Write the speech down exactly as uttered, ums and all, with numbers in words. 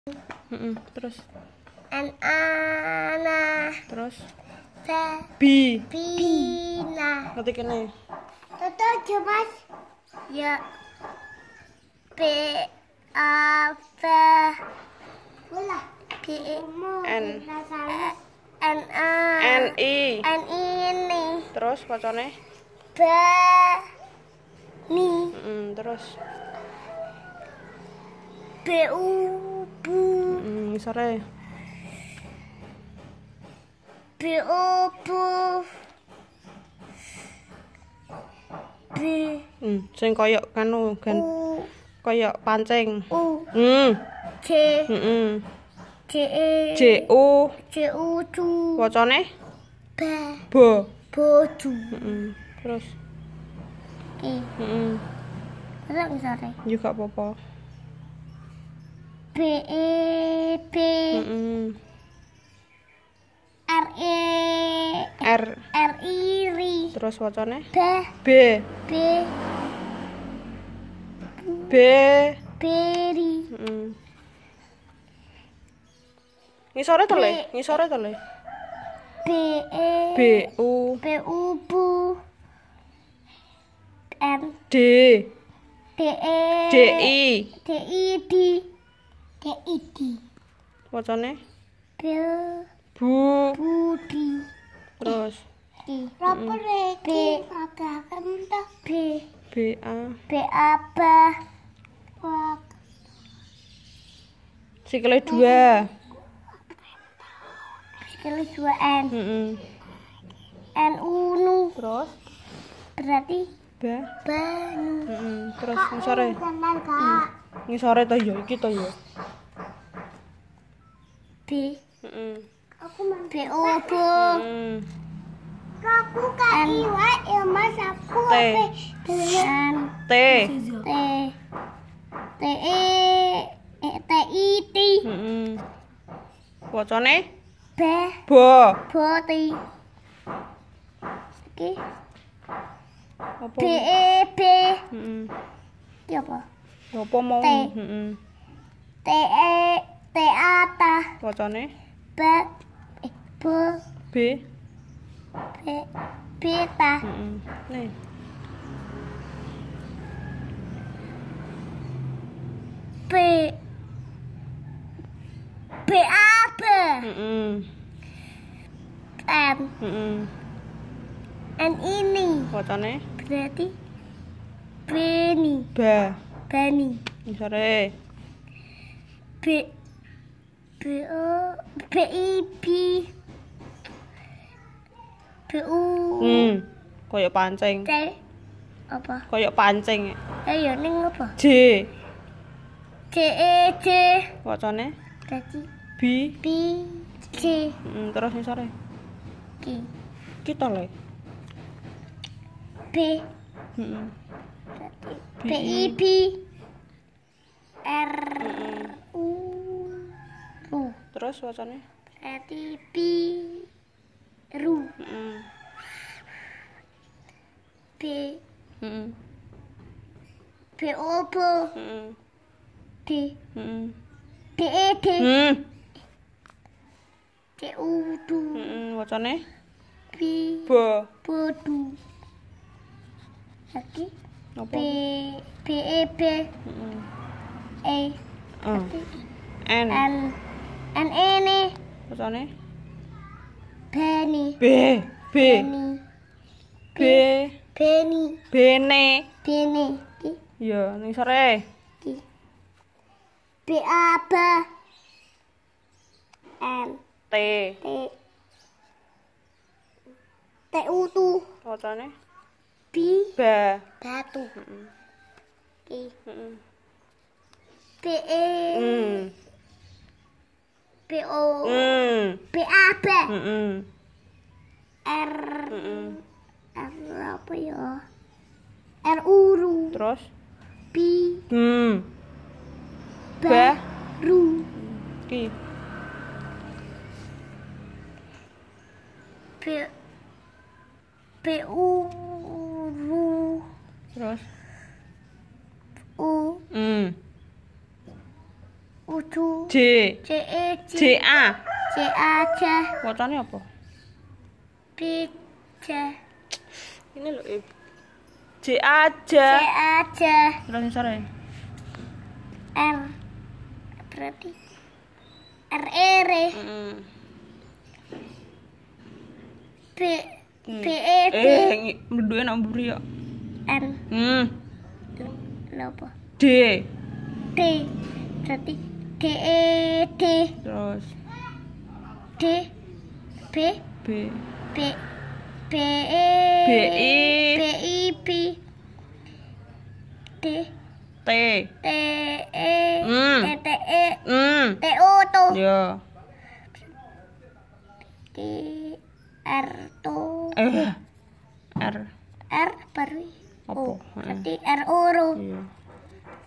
Mm-mm. Terus An ana. Terus Be. bi. Bina. Ketik ini. Toto coba. Ya. B A B. Bola. B N. N A. N I. N ini. Terus bacane B. Ni. Mm-mm. Terus B U bu. mm, sore. B U bu. B. Hmm, sing koyok kanu kan U. koyok pancing. U. Hmm. C. Heeh. C E. J U. C U cu. Wacane B. bo. Boju. Heeh. Terus I. heeh. Masa misalnya Juga apa-apa. B E B. Heeh. R E. R. R I ri. Terus wacane B. B. B. B. Beri. Heeh. Ngisore to le? B. Ngisore to le? B E. B U. B U bu. N. D. D E. D I. D I di. D I di. Wacane B. bu. Budi. Terus Di. Berapa B. Agak kental. B. B A. B A B. Sikile dua. Sekali dua N. Heeh. N U nu. Terus Berarti ba. banu. Heeh. Terus ngisore. Kenal kak. Ngisore to ya iki to ya. B. Heeh. Aku mau B O B. Heeh. Aku kak Iwa ya mas aku. T. N. T. T. T E. T I T. Heeh. Wacane B. bo. Boti. Oke. Apa? B E B. Heeh. Iki apa? Apa mau? T. Heeh. T E T A T. Wacane B. Eh B. B. B. B ta. Heeh. Nih. B. B A B. Heeh. N. Heeh. N ini. Wacane Berarti Beni. ba. Beni. Ngisore. B. B O. B I B. B U. Hmm. Koyok pancing. T. Apa? Koyok pancing. Ayo ning apa? J. C E C. Wacane Berarti B. B. C. Heeh. Terus ngisore. K. Kita le. B. Heeh. Berarti B I B. R. U. U. Terus wacane Berarti B. Ru. heeh. B. Heeh. B O B. Heeh. D. Heeh. D E D. Hmm. D U du. Heeh. Wacane B. bo. Bodu. Lagi. Apa? B. B E B. Heeh. E. Ah. N. N. N ini. Wacane Beni. B. B. Beni. B. Beni. Bene. Beni. Ki. Ya, ning sore. Ki. B A B. N. T. T. T U tu. Wacane B. ba. Batu. Heeh. Ki. Heeh. B E. Hmm. B O. Hmm. B A B. Heeh. R. Heeh. R apa ya? R U ru. Terus B. hmm. Ba. Ba. Ru. Ki. B. B U ru. Terus U. hmm. U Cucu. J. C E C. J A. C A C. Wacane apa? B C. Ini loh, Ibu. J A J. C A C. Terus sore. R. Berarti R E R. Heeh. B B E B. Eh, menduwe nang mburi ya. N. Hmm. Apa? D. D. Berarti D E D. Terus D. B. B. B. B E. B I. B I B. D. T. T E. Hmm. E T E. Hmm. T O tuh. Ya. D. R tuh. Eh. R. R baru. Apa? O. Berarti R O. Iya.